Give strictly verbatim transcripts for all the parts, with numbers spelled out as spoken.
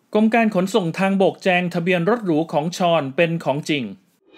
กรมการขนส่งทางบกแจ้งทะเบียนรถหรูของชอนเป็นของจริง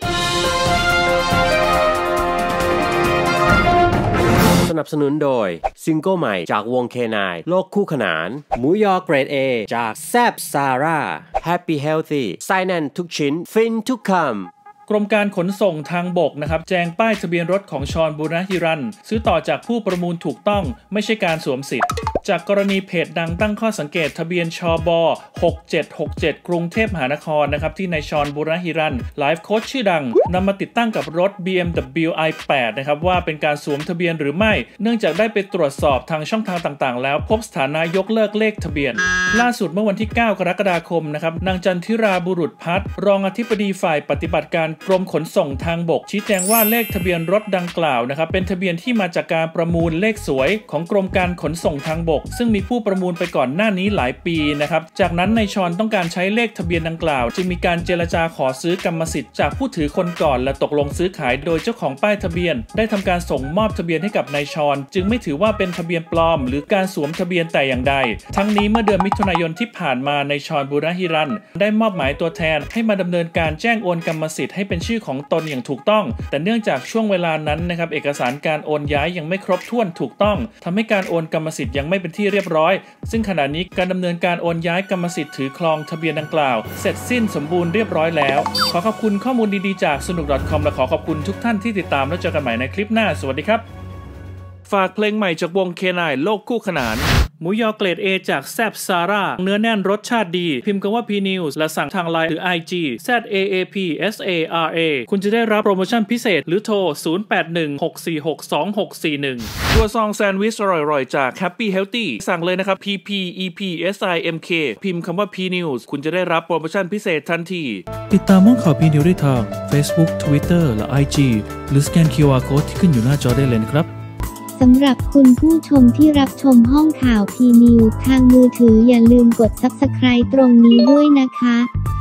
สนับสนุนโดยซิงเกิลใหม่จากวงเคนายโลกคู่ขนานหมูยอเกรด A จากแซบซาร่า Happy Healthy ไส้แน่นทุกชิ้นฟินทุกคำกรมการขนส่งทางบกนะครับแจ้งป้ายทะเบียนรถของชอนบุรณหิรันซื้อต่อจากผู้ประมูลถูกต้องไม่ใช่การสวมสิทธิ์จากกรณีเพจดังตั้งข้อสังเกตทะเบียนชบหกเจ็ดหกเจ็ดกรุงเทพมหานครนะครับที่นายชอนบุรณหิรันไลฟ์โค้ชชื่อดังนำมาติดตั้งกับรถ บี เอ็ม ดับเบิลยู ไอ แปด นะครับว่าเป็นการสวมทะเบียนหรือไม่เนื่องจากได้ไปตรวจสอบทางช่องทางต่างๆแล้วพบสถานะยกเลิกเลขทะเบียนล่าสุดเมื่อวันที่เก้ากรกฎาคมนะครับนางจันทิราบุรุษพัฒน์รองอธิบดีฝ่ายปฏิบัติการกรมขนส่งทางบกชี้แจงว่าเลขทะเบียนรถดังกล่าวนะครับเป็นทะเบียนที่มาจากการประมูลเลขสวยของกรมการขนส่งทางบกซึ่งมีผู้ประมูลไปก่อนหน้านี้หลายปีนะครับจากนั้นนายชอนต้องการใช้เลขทะเบียนดังกล่าวจึงมีการเจรจาขอซื้อกรรมสิทธิ์จากผู้ถือคนก่อนและตกลงซื้อขายโดยเจ้าของป้ายทะเบียนได้ทำการส่งมอบทะเบียนให้กับนายชอนจึงไม่ถือว่าเป็นทะเบียนปลอมหรือการสวมทะเบียนแต่อย่างใดทั้งนี้เมื่อเดือนมิถุนายนที่ผ่านมานายชอนบุรณหิรันได้มอบหมายตัวแทนให้มาดำเนินการแจ้งโอนกรรมสิทธิ์ให้เป็นชื่อของตนอย่างถูกต้องแต่เนื่องจากช่วงเวลานั้นนะครับเอกสารการโอนย้ายยังไม่ครบถ้วนถูกต้องทำให้การโอนกรรมสิทธิ์ยังไม่เป็นที่เรียบร้อยซึ่งขณะนี้การดำเนินการโอนย้ายกรรมสิทธิ์ถือครองทะเบียนดังกล่าวเสร็จสิ้นสมบูรณ์เรียบร้อยแล้วขอขอบคุณข้อมูลดีๆจากสนุก .com และขอขอบคุณทุกท่านที่ติดตามแล้วเจอกันใหม่ในคลิปหน้าสวัสดีครับฝากเพลงใหม่จากวงเคนายโลกคู่ขนานหมูยอเกรด A จากแซบซาร่าเนื้อแน่นรสชาติดีพิมพ์คำว่า พี นิวส์ และสั่งทางไลน์หรือ ไอ จี แซด เอ เอ พี เอส เอ อาร์ เอ คุณจะได้รับโปรโมชั่นพิเศษหรือโทรศูนย์ แปด หนึ่ง หก สี่ หก สอง หก สี่ หนึ่งตัวซองแซนด์วิชอร่อยๆจาก Happy Healthy สั่งเลยนะครับ พี พี อี พี เอส ไอ เอ็ม เค พิมพ์คำว่า P News คุณจะได้รับโปรโมชั่นพิเศษทันทีติดตามห้องข่าว P News ได้ทาง Facebook Twitter และ ไอ จี หรือสแกน คิว อาร์ Code ที่ขึ้นอยู่หน้าจอได้เลยนะครับสำหรับคุณผู้ชมที่รับชมห้องข่าว พี นิวส์ ทางมือถืออย่าลืมกด ซับสไครบ์ ตรงนี้ด้วยนะคะ